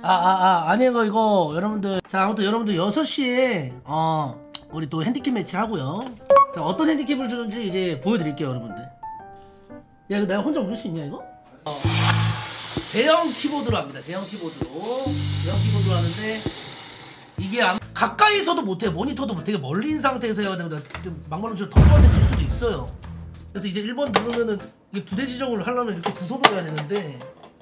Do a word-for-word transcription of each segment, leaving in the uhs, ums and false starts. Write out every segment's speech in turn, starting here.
아, 아, 아, 아니, 이거, 이거, 여러분들. 자, 아무튼 여러분들 여섯 시에, 어, 우리 또 핸디캡 매치 하고요. 자, 어떤 핸디캡을 주는지 이제 보여드릴게요, 여러분들. 야, 이거 내가 혼자 올릴 수 있냐, 이거? 어, 대형 키보드로 합니다, 대형 키보드로. 대형 키보드로 하는데, 이게 아마 가까이서도 못해, 모니터도 되게 멀리 있는 상태에서 해야 되는데, 막말로 좀 덕분에 질 수도 있어요. 그래서 이제 일 번 누르면은, 이게 부대 지정을 하려면 이렇게 두 손으로 해야 되는데,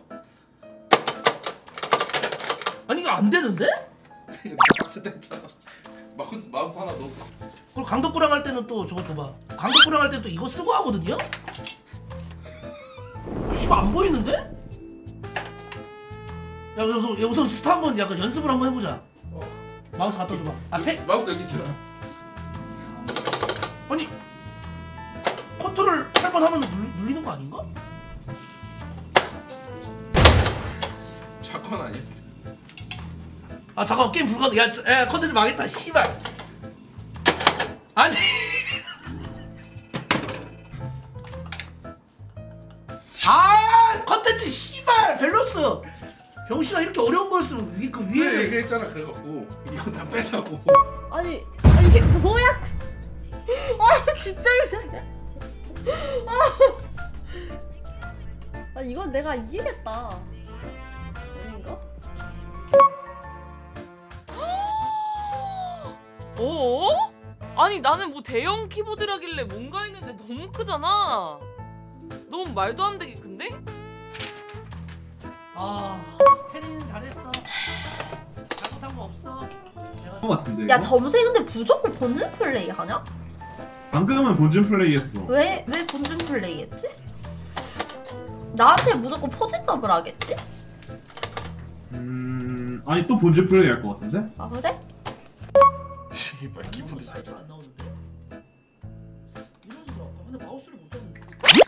아니 이거 안 되는데? 박스 뗐잖아. 마우스 마우스 하나 넣고. 그리고 강덕구랑 할 때는 또 저거 줘봐. 강덕구랑 할 때는 또 이거 쓰고 하거든요? 씨발 안 보이는데? 야 여기서 우선 스타 한번 약간 연습을 한번 해보자. 어. 마우스 갖다 줘봐. 아 패? 마우스 여기 있잖아. 아니 컨트롤 팔 번 하면 눌리, 눌리는 거 아닌가? 사건 아니야? 아 잠깐 게임 불가능. 야, 야 컨텐츠 망했다 씨발. 아니 아 컨텐츠 씨발 밸런스 병신아 이렇게 어려운 거였으면 위, 그 위에 네, 얘기했잖아. 그래갖고 이거 다 빼자고. 아니, 아 이게 뭐야? 아 진짜 이상해. 아 이건 내가 이기겠다. 아닌가? 어? 아니 나는 뭐 대형 키보드라길래 뭔가 했는데 너무 크잖아. 너무 말도 안 되게 큰데? 아 체리는 잘했어. 잘못한 거 없어. 내가 것 같은데. 야 이거? 점수에 근데 무조건 본진 플레이 하냐? 방금은 본진 플레이했어. 왜 왜 본진 플레이 했지? 나한테 무조건 포진 더블 하겠지? 음 아니 또 본진 플레이 할 것 같은데? 아 그래? 씨발 키보드 잘 잘 안 나오는데? 이러면서 아까 근데 마우스를 못 잡는데.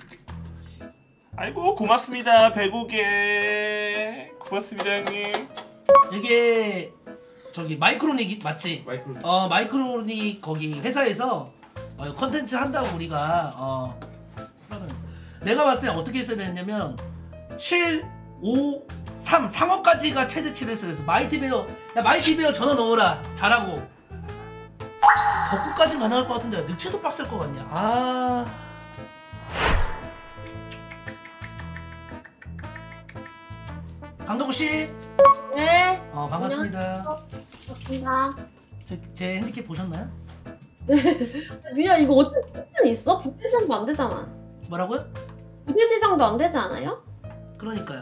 아이고 고맙습니다 백오개 고맙습니다 형님. 이게 저기 마이크로닉 맞지? 마이크로. 어 마이크로닉 거기 회사에서 어, 컨텐츠 한다고 우리가 어 그러면 내가 봤을 때 어떻게 했어야 되냐면 칠, 오, 삼, 상어까지가 최대치를 했어야 됐어. 마이티베어 야 마이티베어 전화 넣어라 잘하고 덕구까진 가능할 것 같은데 늑체도 빡셀 것 같냐. 아 강덕구씨 네. 어 반갑습니다. 맞습니다. 제, 제 핸디캡 보셨나요? 미야 이거 어떻게 포진 있어? 부대 지정도 안 되잖아. 뭐라고요? 부대 지정도 안 되지 않아요? 그러니까요.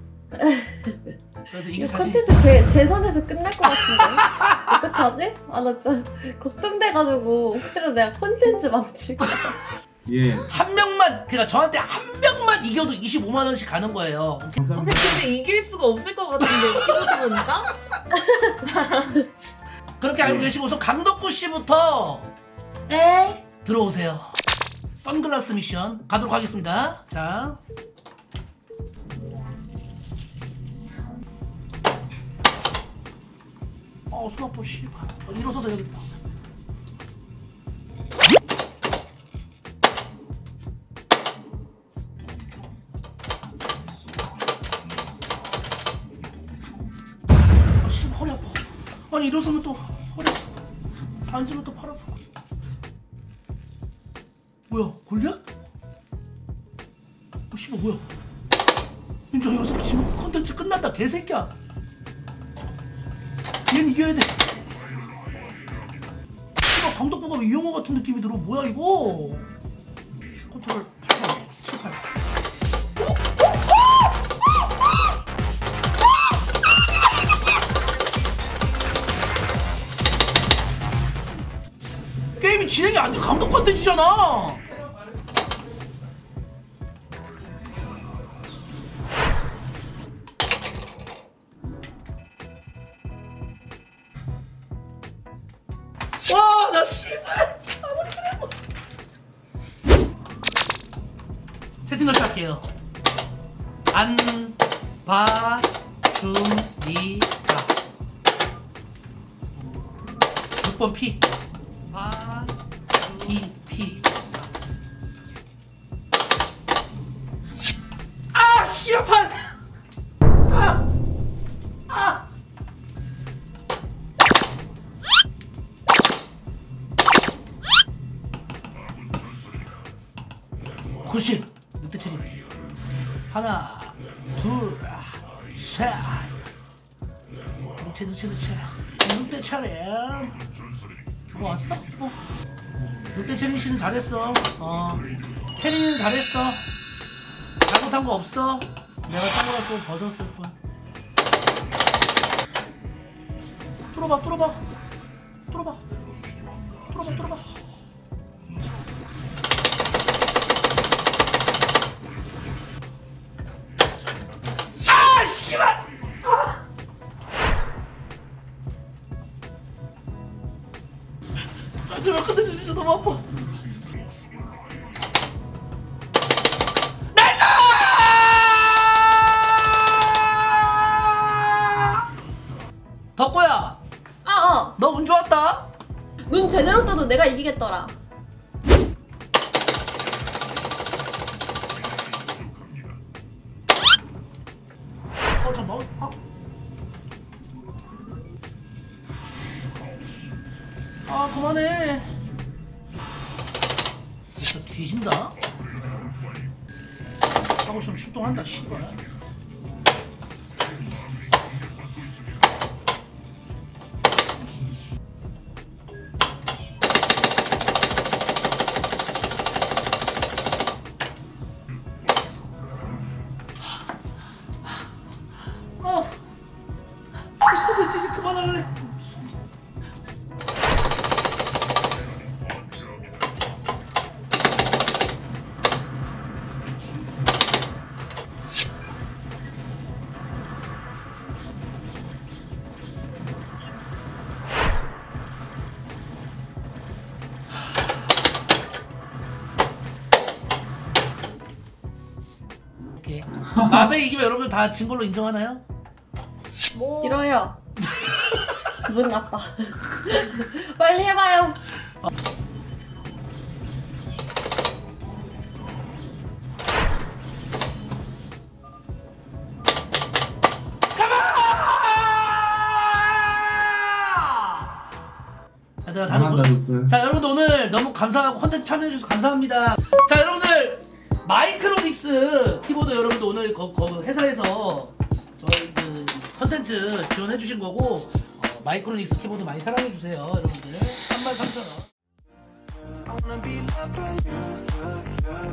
그래서 이게 이거 자신 있어. 컨텐츠 제, 제 선에서 끝날 것 같은데? 어떡하지? 아 나 진짜 걱정돼가지고 혹시라도 내가 컨텐츠 망칠까 봐. 예. 한 명만 그러니까 저한테 한 명만 이겨도 이십오만 원씩 가는 거예요. 오케이? 감사합니다. 근데 이길 수가 없을 것 같은데 키보드 보니까? 그렇게 알고 네. 계시고 우선 강덕구 씨부터 네. 들어오세요. 선글라스 미션 가도록 하겠습니다. 자. 어, 손 아파 씨발. 어, 일어서서 해야겠다. 아, 씨발 허리 아파. 아니 일어서면 또 허리 아파. 앉으면 또 팔 아파. 뭐야 골리앗? 어 씨발 뭐야? 윤정 여기서 지금 컨텐츠 끝났다 개새끼야. 얘는 이겨야 돼. 씨발 강덕구가 왜 이영호 같은 느낌이 들어? 뭐야 이거? 컨트롤 팔 번, 칠, 팔. 게임이 진행이 안 돼. 감독 컨텐츠잖아. 와, 나 씨발. 아무리 그래도. 채팅 다시 할게요. 안, 봐, 줌, 니, 가. 육 번 피. 아, 피, 피. 아, 씨발 팔. 아, 아. 굿슛. 늑대 체리. 하나, 둘, 셋. 늑대 늑대 늑대. 늑대 차례. 뭐 왔어? 어. 늑대 체리 씨는 잘했어. 어. 체리는 잘했어. 잘못한 거 없어. 내가 선글라스 벗었을 뿐. 뚫어봐, 뚫어봐, 뚫어봐, 뚫어봐, 뚫어봐. 아, 씨발! 아! 아, 제발 끝내주지, 진짜 너무 아파. 덕구야, 아, 너 운 좋았다. 어. 눈 제대로 떠도 내가 이기겠더라. 어, 잠깐만. 아, 아 그만해. 진짜 뒤진다. 하고 싶으면 출동한다, 씨발. 어, 나 진짜 그만할래. 오케이. 마베 이기면 여러분 다 진 걸로 인정하나요? 뭐... 싫어요. 기분 나빠. 빨리 해봐요. 얘들아, 다들 고... 자, 여러분들 오늘 너무 감사하고 컨텐츠 참여해주셔서 감사합니다. 자, 여러분들 마이크로닉스 키보드 여러분들 오늘 거, 거 회사에서 저희 그 컨텐츠 지원해주신 거고, 어, 마이크로닉스 키보드 많이 사랑해주세요 여러분들. 삼만 삼천 원.